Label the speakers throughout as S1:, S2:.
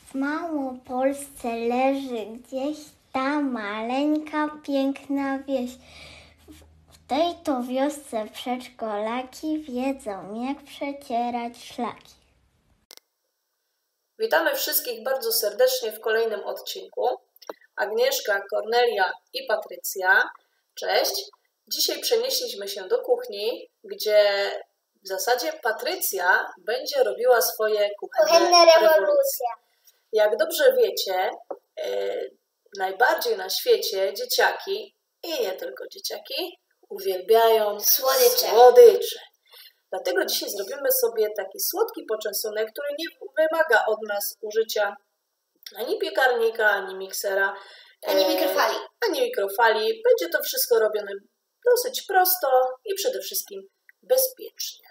S1: W Małopolsce leży gdzieś ta maleńka, piękna wieś. W tej to wiosce przedszkolaki wiedzą, jak przecierać szlaki.
S2: Witamy wszystkich bardzo serdecznie w kolejnym odcinku. Agnieszka, Kornelia i Patrycja. Cześć. Dzisiaj przenieśliśmy się do kuchni, gdzie w zasadzie Patrycja będzie robiła swoje kuchenne rewolucje. Jak dobrze wiecie, najbardziej na świecie dzieciaki i nie tylko dzieciaki uwielbiają słodycze. Dlatego dzisiaj zrobimy sobie taki słodki poczęstunek, który nie wymaga od nas użycia ani piekarnika, ani miksera, ani mikrofali. Będzie to wszystko robione dosyć prosto i przede wszystkim bezpiecznie.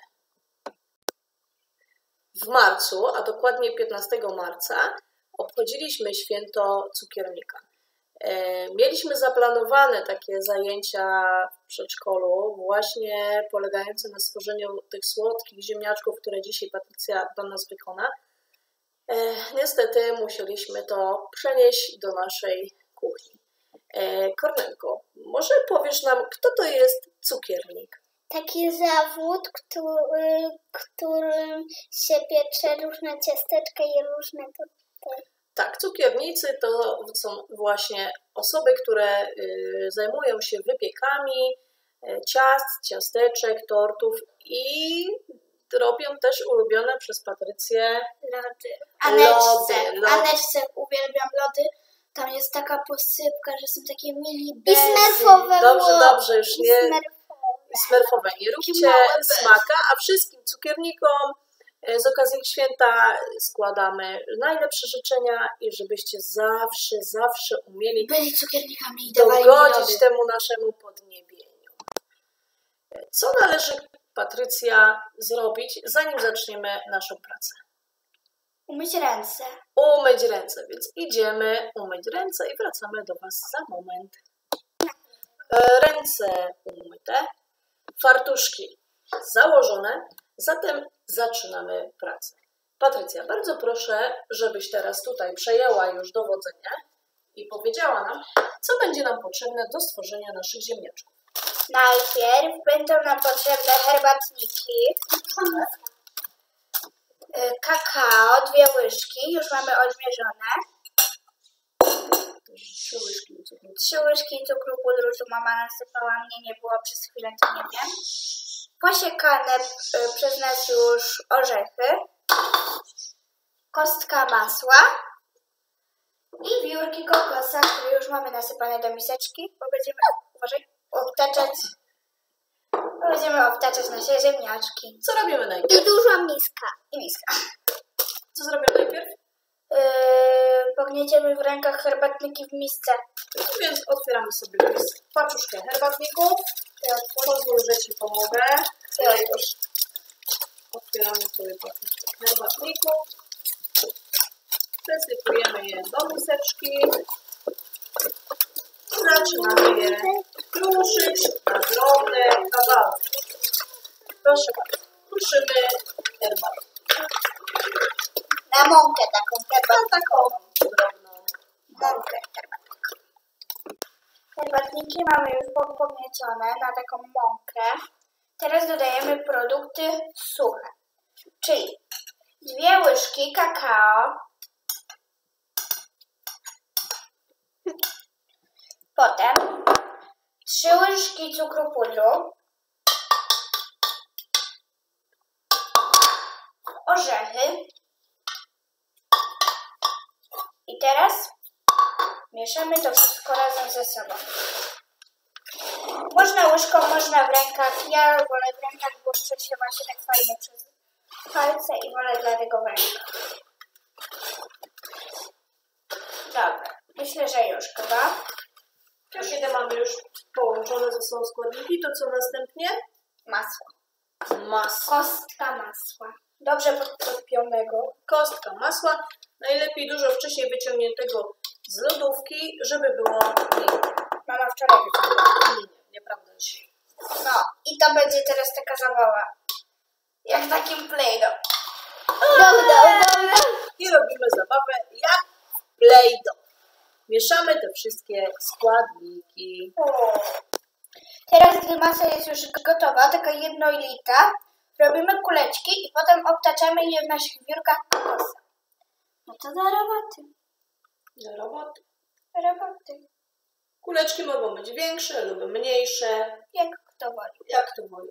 S2: W marcu, a dokładnie 15 marca, obchodziliśmy święto cukiernika. Mieliśmy zaplanowane takie zajęcia w przedszkolu, właśnie polegające na stworzeniu tych słodkich ziemniaczków, które dzisiaj Patrycja do nas wykona. Niestety musieliśmy to przenieść do naszej kuchni. Kornelko, może powiesz nam, kto to jest cukiernik?
S1: Taki zawód, którym się piecze różne ciasteczka i różne
S2: Tak, cukiernicy to są właśnie osoby, które zajmują się wypiekami ciast, ciasteczek, tortów i robią też ulubione przez Patrycję lody.
S3: Aneczce uwielbiam lody. Tam jest taka posypka, że są takie mini bezy.
S1: I smerfowe.
S2: Dobrze, już nie smerfowe. Nie róbcie smaka, a wszystkim cukiernikom z okazji święta składamy najlepsze życzenia i żebyście zawsze umieli
S3: byli cukiernikami i
S2: dogodzić temu naszemu podniebieniu. Co należy, Patrycja, zrobić, zanim zaczniemy naszą pracę?
S3: Umyć ręce.
S2: Umyć ręce, więc idziemy umyć ręce i wracamy do Was za moment. Ręce umyte, fartuszki założone, zatem zaczynamy pracę. Patrycja, bardzo proszę, żebyś teraz tutaj przejęła już dowodzenie i powiedziała nam, co będzie nam potrzebne do stworzenia naszych ziemniaczków.
S3: Najpierw będą nam potrzebne herbatniki, kakao, 2 łyżki, już mamy odmierzone. 3 łyżki cukru pudru, tu mama nasypała, mnie nie było przez chwilę, to nie wiem. Posiekane przez nas już orzechy, kostka masła i wiórki kokosa, które już mamy nasypane do miseczki, bo będziemy, obtaczać nasze ziemniaczki.
S2: Co robimy najpierw?
S1: I duża miska.
S3: I miska.
S2: Co zrobimy najpierw?
S3: Pognieciemy w rękach herbatniki w misce.
S2: Więc otwieramy sobie paczuszkę herbatników. Pozwól, że Ci pomogę. Otwieramy sobie paczuszkę herbatników. Przesypujemy je do miseczki. I zaczynamy je kruszyć na drobne kawałki. Proszę bardzo, kruszymy herbatę.
S3: Na mąkę taką
S2: drobną
S3: mąkę herbatniką. Herbatniki mamy już pogniecione na taką mąkę. Teraz dodajemy produkty suche, czyli 2 łyżki kakao, potem 3 łyżki cukru pudru, orzechy i teraz mieszamy to wszystko razem ze sobą. Można łyżką, można w rękach. Ja wolę w rękach, bo przesiewa się tak fajnie przez palce i wolę dlatego w rękach. Dobra, myślę, że już chyba.
S2: Kiedy mamy już połączone ze sobą składniki, to co następnie?
S3: Masło.
S2: Kostka
S3: masła. Dobrze podtopionego.
S2: Kostka masła. Najlepiej dużo wcześniej wyciągniętego z lodówki, żeby było miękkie.
S3: Mama wczoraj wyciągnęła.
S2: Nieprawda dzisiaj.
S3: No i to będzie teraz taka zabawa. Jak takim Play-Doh.
S2: I robimy zabawę, jak Play-Doh. Mieszamy te wszystkie składniki.
S3: Teraz, gdy masa jest już gotowa, taka jednolita, robimy kuleczki i potem obtaczamy je w naszych wiórkach kokosa. No to do roboty.
S2: Do roboty.
S3: Do roboty.
S2: Kuleczki mogą być większe lub mniejsze.
S3: Jak kto woli.
S2: Jak to woli.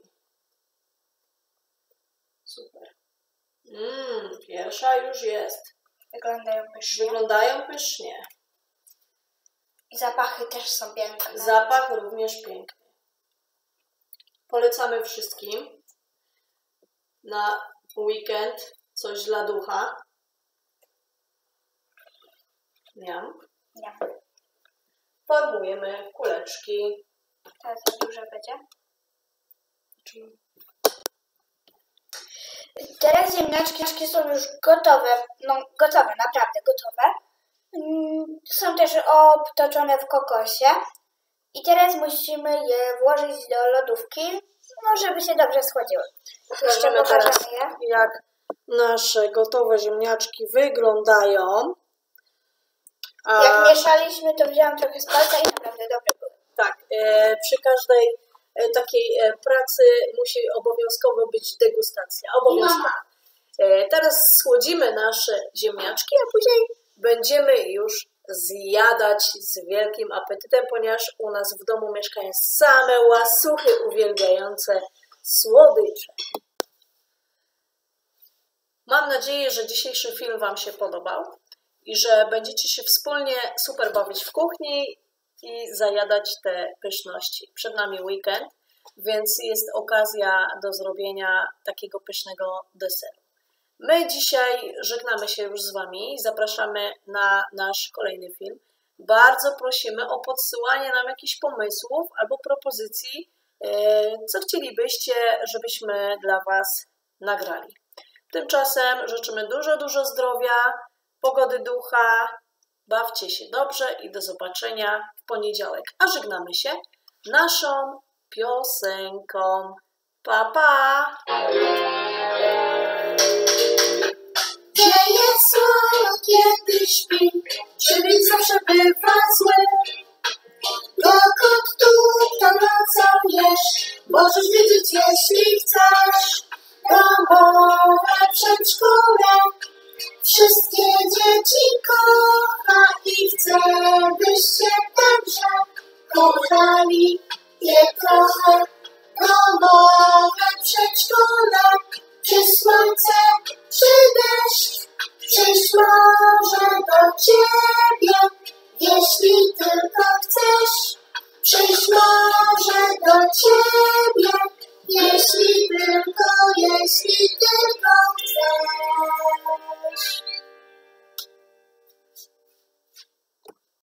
S2: Super. Pierwsza już jest.
S3: Wyglądają pysznie.
S2: Wyglądają pysznie.
S3: I zapachy też są piękne.
S2: Zapach również piękny. Polecamy wszystkim na weekend coś dla ducha. Miam.
S3: Nie.
S2: Formujemy kuleczki.
S3: Teraz za duże będzie. Teraz ziemniaczki są już gotowe. No gotowe, naprawdę gotowe. Są też obtoczone w kokosie. I teraz musimy je włożyć do lodówki, no żeby się dobrze schłodziły. Jeszcze pokażemy je.
S2: Jak nasze gotowe ziemniaczki wyglądają.
S3: Jak mieszaliśmy, to wzięłam trochę z palca i naprawdę dobre były.
S2: Tak, przy każdej takiej pracy musi obowiązkowo być degustacja. Obowiązkowo. Teraz schłodzimy nasze ziemniaczki, a później będziemy już zjadać z wielkim apetytem, ponieważ u nas w domu mieszkają same łasuchy uwielbiające słodycze. Mam nadzieję, że dzisiejszy film Wam się podobał i że będziecie się wspólnie super bawić w kuchni i zajadać te pyszności. Przed nami weekend, więc jest okazja do zrobienia takiego pysznego deseru. My dzisiaj żegnamy się już z Wami i zapraszamy na nasz kolejny film. Bardzo prosimy o podsyłanie nam jakichś pomysłów albo propozycji, co chcielibyście, żebyśmy dla Was nagrali. Tymczasem życzymy dużo zdrowia, pogody ducha, bawcie się dobrze i do zobaczenia w poniedziałek. A żegnamy się naszą piosenką. Pa, pa!
S4: Gdzie jest słowo, kiedy śpi, czyli zawsze bywa zły. Dokąd tu to nocą jesz, możesz wiedzieć, jeśli chcesz. Domowe przedszkole wszystkie dzieci kocha i chce, byście także kochali je trochę. Domowe przedszkole, czy słońce, czy deszcz, przyjść może do Ciebie.